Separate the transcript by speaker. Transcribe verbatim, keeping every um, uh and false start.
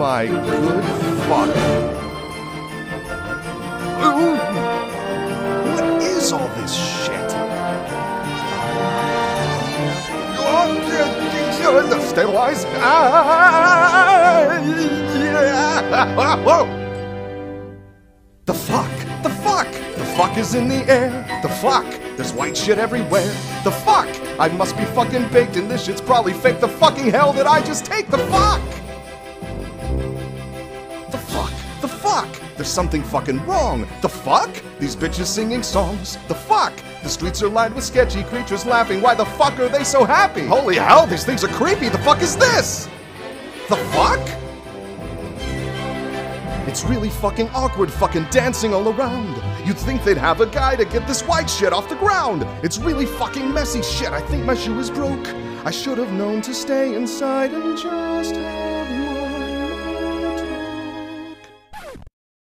Speaker 1: my good fuck. Ooh. What is all this shit? Oh, stabilize. Ah, yeah. Whoa. The fuck? The fuck? The fuck is in the air. The fuck? There's white shit everywhere. The fuck? I must be fucking baked and this shit's probably fake. The fucking hell did I just take? The fuck? The fuck? The fuck? There's something fucking wrong. The fuck? These bitches singing songs. The fuck? The streets are lined with sketchy creatures laughing. Why the fuck are they so happy? Holy hell, these things are creepy. The fuck is this? The fuck? It's really fucking awkward fucking dancing all around. You'd think they'd have a guy to get this white shit off the ground. It's really fucking messy shit. I think my shoe is broke. I should have known to stay inside and just have